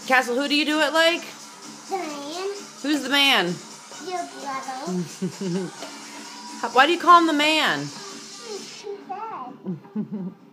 Castle, who do you do it like? The man. Who's the man? Your brother. Why do you call him the man? He's too bad.